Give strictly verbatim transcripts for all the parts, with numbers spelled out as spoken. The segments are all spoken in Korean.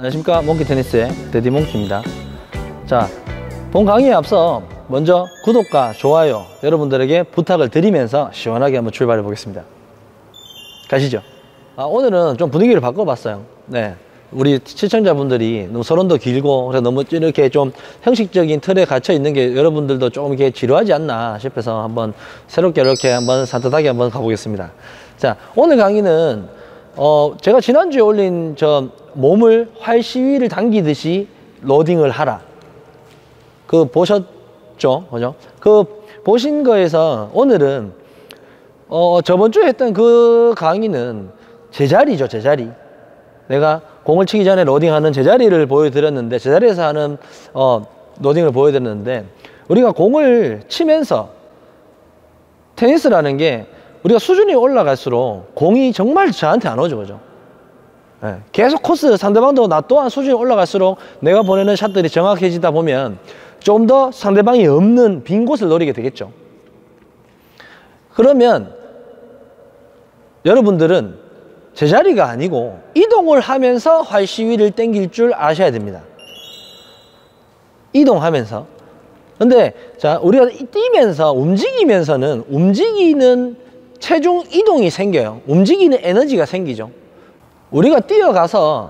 안녕하십니까. 몽키 테니스의 데디 몽키입니다. 자, 본 강의에 앞서 먼저 구독과 좋아요 여러분들에게 부탁을 드리면서 시원하게 한번 출발해 보겠습니다. 가시죠. 아, 오늘은 좀 분위기를 바꿔봤어요. 네, 우리 시청자분들이 너무 서론도 길고 그래서 너무 이렇게 좀 형식적인 틀에 갇혀 있는 게 여러분들도 좀 이렇게 지루하지 않나 싶어서 한번 새롭게 이렇게 한번 산뜻하게 한번 가보겠습니다. 자, 오늘 강의는 어 제가 지난주에 올린 저 몸을 활 시위를 당기듯이 로딩을 하라, 그 보셨죠? 그죠? 그 보신 거에서 오늘은 어 저번 주에 했던 그 강의는 제자리죠. 제자리. 내가 공을 치기 전에 로딩하는 제자리를 보여드렸는데, 제자리에서 하는 어 로딩을 보여드렸는데, 우리가 공을 치면서 테니스라는 게 우리가 수준이 올라갈수록 공이 정말 저한테 안 오죠. 그죠? 네. 계속 코스, 상대방도 나 또한 수준이 올라갈수록 내가 보내는 샷들이 정확해지다 보면 좀 더 상대방이 없는 빈 곳을 노리게 되겠죠. 그러면 여러분들은 제자리가 아니고 이동을 하면서 활 시위를 당길 줄 아셔야 됩니다. 이동하면서. 근데 자, 우리가 뛰면서 움직이면서는 움직이는 체중 이동이 생겨요. 움직이는 에너지가 생기죠. 우리가 뛰어가서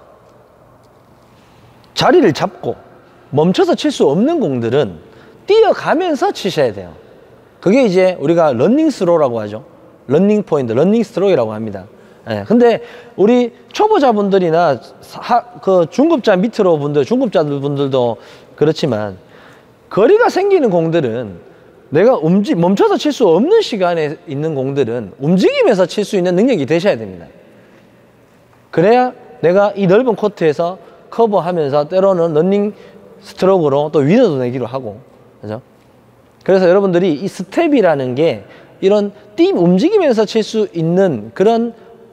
자리를 잡고 멈춰서 칠 수 없는 공들은 뛰어가면서 치셔야 돼요. 그게 이제 우리가 러닝 스로우라고 하죠. 러닝 포인트, 러닝 스트로크라고 합니다. 예, 근데 우리 초보자분들이나 하, 그 중급자 밑으로 분들, 중급자들 분들도 그렇지만 거리가 생기는 공들은 내가 움직, 멈춰서 칠 수 없는 시간에 있는 공들은 움직이면서 칠 수 있는 능력이 되셔야 됩니다. 그래야 내가 이 넓은 코트에서 커버하면서 때로는 러닝 스트로크로 또 위너도 내기로 하고, 그죠? 그래서 여러분들이 이 스텝이라는 게 이런 뛰 움직이면서 칠 수 있는 그런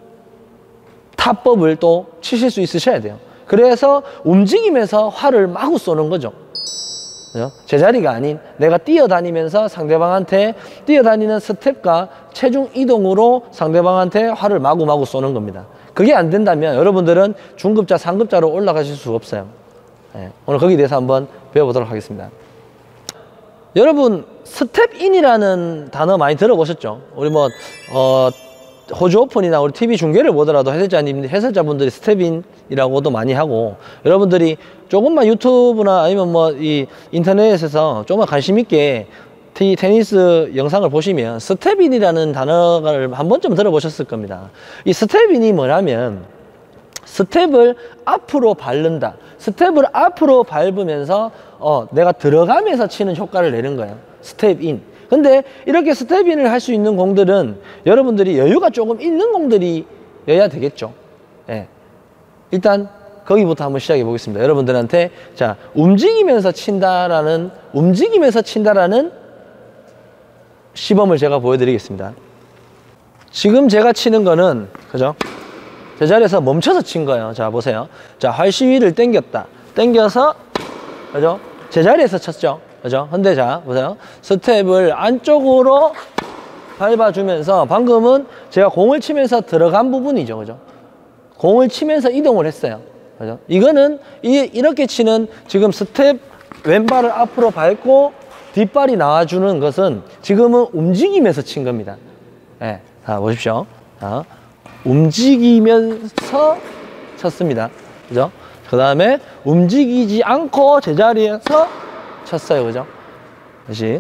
타법을 또 치실 수 있으셔야 돼요. 그래서 움직이면서 활을 마구 쏘는 거죠. 그죠? 제자리가 아닌 내가 뛰어다니면서 상대방한테 뛰어다니는 스텝과 체중 이동으로 상대방한테 활을 마구마구 쏘는 겁니다. 그게 안 된다면 여러분들은 중급자, 상급자로 올라가실 수가 없어요. 네, 오늘 거기에 대해서 한번 배워보도록 하겠습니다. 여러분, 스텝인이라는 단어 많이 들어보셨죠? 우리 뭐 어, 호주 오픈이나 우리 티비 중계를 보더라도 해설자님, 해설자분들이 스텝인이라고도 많이 하고, 여러분들이 조금만 유튜브나 아니면 뭐 이 인터넷에서 조금만 관심 있게 티, 테니스 영상을 보시면 스텝인이라는 단어를 한 번쯤 들어보셨을 겁니다. 이 스텝인이 뭐냐면 스텝을 앞으로 밟는다. 스텝을 앞으로 밟으면서 어, 내가 들어가면서 치는 효과를 내는 거예요. 스텝인. 근데 이렇게 스텝인을 할 수 있는 공들은 여러분들이 여유가 조금 있는 공들이여야 되겠죠. 예. 일단 거기부터 한번 시작해 보겠습니다. 여러분들한테 자, 움직이면서 친다라는 움직이면서 친다라는 시범을 제가 보여드리겠습니다. 지금 제가 치는 거는, 그죠? 제자리에서 멈춰서 친 거예요. 자, 보세요. 자, 활 시위를 당겼다. 당겨서, 그죠? 제자리에서 쳤죠. 그죠? 근데 자, 보세요. 스텝을 안쪽으로 밟아주면서, 방금은 제가 공을 치면서 들어간 부분이죠. 그죠? 공을 치면서 이동을 했어요. 그죠? 이거는 이, 이렇게 치는 지금 스텝 왼발을 앞으로 밟고 뒷발이 나와주는 것은 지금은 움직이면서 친 겁니다. 예. 자, 보십시오. 자, 움직이면서 쳤습니다. 그죠? 그 다음에 움직이지 않고 제자리에서 쳤어요. 그죠? 다시.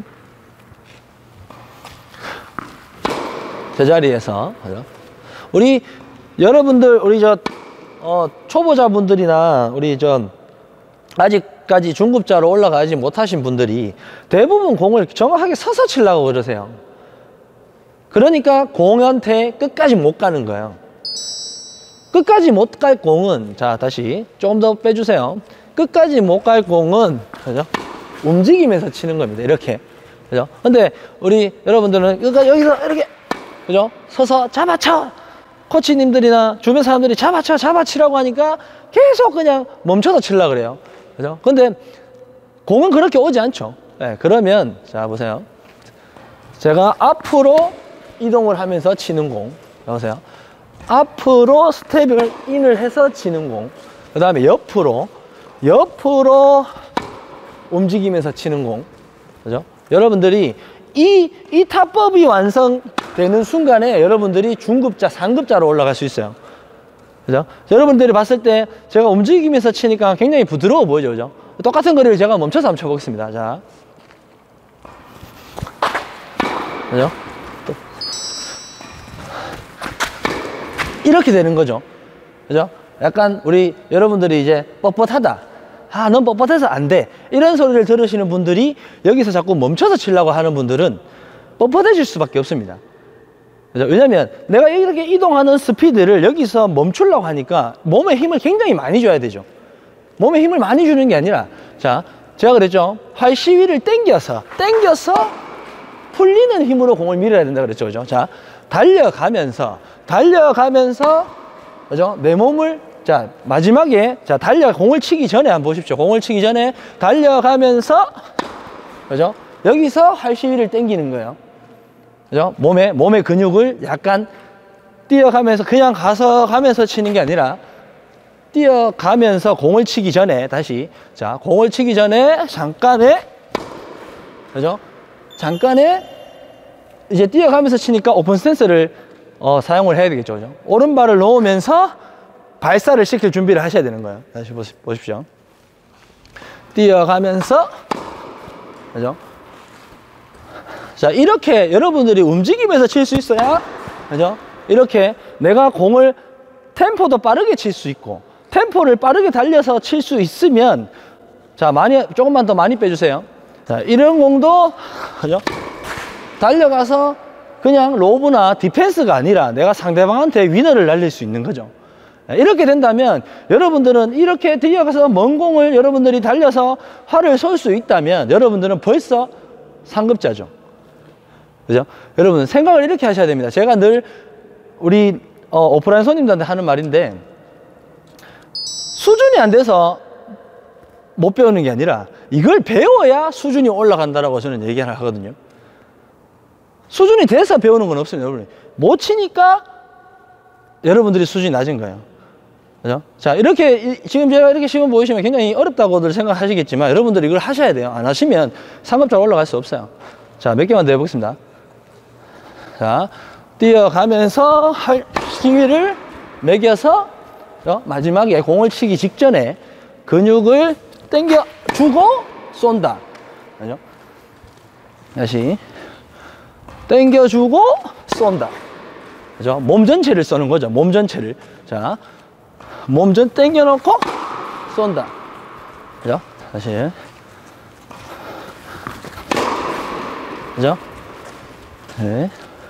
제자리에서. 그죠? 우리, 여러분들, 우리 저, 어, 초보자분들이나 우리 저, 아직까지 중급자로 올라가지 못하신 분들이 대부분 공을 정확하게 서서 치려고 그러세요. 그러니까 공한테 끝까지 못 가는 거예요. 끝까지 못 갈 공은, 자, 다시 조금 더 빼주세요. 끝까지 못 갈 공은, 그죠? 움직이면서 치는 겁니다. 이렇게. 그죠? 근데 우리 여러분들은 여기서 이렇게, 그죠? 서서 잡아쳐! 코치님들이나 주변 사람들이 잡아쳐, 잡아치라고 하니까 계속 그냥 멈춰서 치려고 그래요. 그죠? 근데 공은 그렇게 오지 않죠. 네, 그러면 자, 보세요. 제가 앞으로 이동을 하면서 치는 공, 보세요. 앞으로 스텝을 인을 해서 치는 공, 그 다음에 옆으로, 옆으로 움직이면서 치는 공. 그죠? 여러분들이 이, 이 타법이 완성되는 순간에 여러분들이 중급자, 상급자로 올라갈 수 있어요. 그죠? 여러분들이 봤을 때 제가 움직이면서 치니까 굉장히 부드러워 보이죠. 그죠? 똑같은 거리를 제가 멈춰서 한번 쳐보겠습니다. 자. 그죠? 또. 이렇게 되는 거죠. 그죠? 약간 우리 여러분들이 이제 뻣뻣하다. 아, 넌 뻣뻣해서 안 돼. 이런 소리를 들으시는 분들이 여기서 자꾸 멈춰서 치려고 하는 분들은 뻣뻣해질 수밖에 없습니다. 그죠? 왜냐면 내가 이렇게 이동하는 스피드를 여기서 멈추려고 하니까 몸에 힘을 굉장히 많이 줘야 되죠. 몸에 힘을 많이 주는 게 아니라, 자, 제가 그랬죠. 팔 시위를 당겨서, 당겨서 풀리는 힘으로 공을 밀어야 된다 그랬죠. 그죠? 자, 달려가면서, 달려가면서, 그죠? 내 몸을, 자, 마지막에, 자, 달려, 공을 치기 전에 한번 보십시오. 공을 치기 전에 달려가면서, 그죠? 여기서 팔 시위를 당기는 거예요. 그죠? 몸에, 몸의 근육을 약간 뛰어가면서, 그냥 가서 가면서 치는 게 아니라, 뛰어가면서 공을 치기 전에, 다시, 자, 공을 치기 전에 잠깐의, 그죠? 잠깐의, 이제 뛰어가면서 치니까 오픈 스탠스를 어, 사용을 해야 되겠죠. 그죠? 오른발을 놓으면서 발사를 시킬 준비를 하셔야 되는 거예요. 다시 보십시오. 뛰어가면서, 그죠? 자, 이렇게 여러분들이 움직이면서 칠 수 있어야, 그죠? 이렇게 내가 공을 템포도 빠르게 칠 수 있고, 템포를 빠르게 달려서 칠 수 있으면, 자, 많이, 조금만 더 많이 빼주세요. 자, 이런 공도, 그죠? 달려가서 그냥 로브나 디펜스가 아니라 내가 상대방한테 위너를 날릴 수 있는 거죠. 이렇게 된다면 여러분들은 이렇게 뛰어가서 먼 공을 여러분들이 달려서 활을 쏠 수 있다면 여러분들은 벌써 상급자죠. 그죠? 여러분 생각을 이렇게 하셔야 됩니다. 제가 늘 우리 어, 오프라인 손님들한테 하는 말인데, 수준이 안 돼서 못 배우는 게 아니라 이걸 배워야 수준이 올라간다라고 저는 얘기를 하거든요. 수준이 돼서 배우는 건 없습니다. 여러분 못 치니까 여러분들이 수준이 낮은 거예요. 그죠? 자, 이렇게 지금 제가 이렇게 시험 보이시면 굉장히 어렵다고들 생각하시겠지만 여러분들이 이걸 하셔야 돼요. 안 하시면 상급자로 올라갈 수 없어요. 자, 몇 개만 더 해보겠습니다. 자, 뛰어가면서 할 힘을 매겨서, 어? 마지막에 공을 치기 직전에 근육을 당겨 주고 쏜다. 그죠? 다시 당겨 주고 쏜다. 그죠? 몸 전체를 쏘는 거죠. 몸 전체를. 자, 몸 전 당겨 놓고 쏜다. 그죠? 다시. 그죠? 네.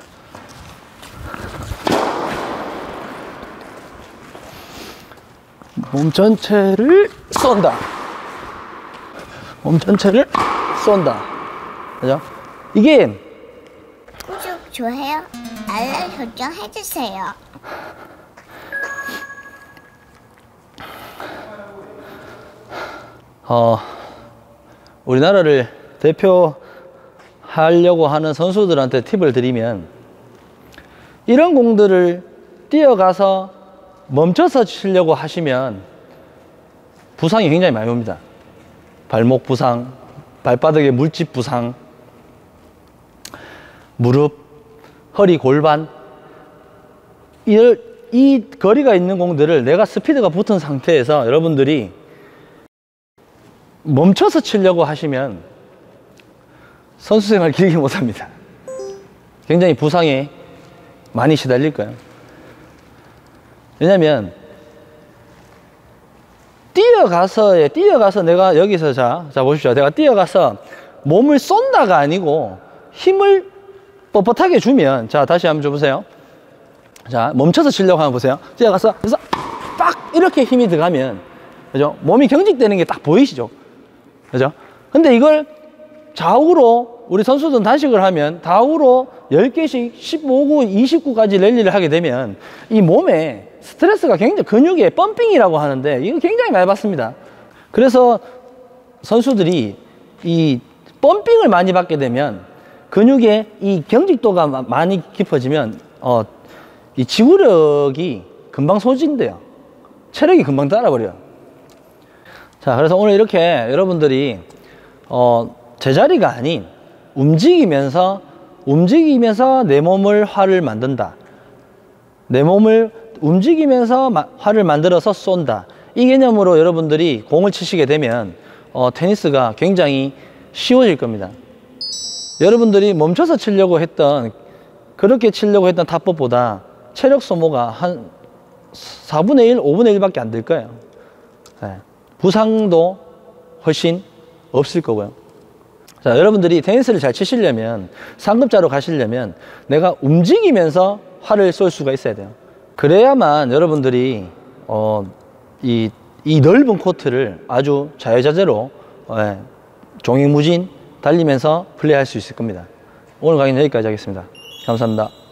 몸 전체를 쏜다. 몸 전체를 쏜다. 그죠? 이게 구독, 좋아요, 알람 설정 해주세요. 어, 우리나라를 대표하려고 하는 선수들한테 팁을 드리면, 이런 공들을 뛰어가서 멈춰서 치려고 하시면 부상이 굉장히 많이 옵니다. 발목 부상, 발바닥에 물집 부상, 무릎, 허리, 골반, 이, 이 거리가 있는 공들을 내가 스피드가 붙은 상태에서 여러분들이 멈춰서 치려고 하시면 선수생활 길게 못합니다. 굉장히 부상에 많이 시달릴 거예요. 왜냐면 뛰어가서 뛰어가서 내가 여기서 자, 자 보십시오. 내가 뛰어가서 몸을 쏜다가 아니고 힘을 뻣뻣하게 주면, 자 다시 한번 줘보세요. 자, 멈춰서 치려고 하면 보세요. 뛰어가서 그래서 빡 이렇게 힘이 들어가면, 그죠? 몸이 경직되는 게 딱 보이시죠? 그죠? 근데 이걸 좌우로 우리 선수들은 단식을 하면 좌우로 열 개씩 십오 구, 이십 구까지 랠리를 하게 되면 이 몸에 스트레스가 굉장히, 근육에 펌핑이라고 하는데 이거 굉장히 많이 받습니다. 그래서 선수들이 이 펌핑을 많이 받게 되면 근육의 이 경직도가 많이 깊어지면 어, 이 지구력이 금방 소진돼요. 체력이 금방 따라버려요. 자, 그래서 오늘 이렇게 여러분들이 어, 제자리가 아닌 움직이면서 움직이면서 내 몸을 활을 만든다. 내 몸을 움직이면서 마, 활을 만들어서 쏜다. 이 개념으로 여러분들이 공을 치시게 되면 어, 테니스가 굉장히 쉬워질 겁니다. 여러분들이 멈춰서 치려고 했던 그렇게 치려고 했던 타법보다 체력 소모가 한 사분의 일, 오분의 일밖에 안 될 거예요. 네. 부상도 훨씬 없을 거고요. 자, 여러분들이 테니스를 잘 치시려면, 상급자로 가시려면 내가 움직이면서 활을 쏠 수가 있어야 돼요. 그래야만 여러분들이 어, 이, 이 넓은 코트를 아주 자유자재로 예, 종횡무진 달리면서 플레이할 수 있을 겁니다. 오늘 강의는 여기까지 하겠습니다. 감사합니다.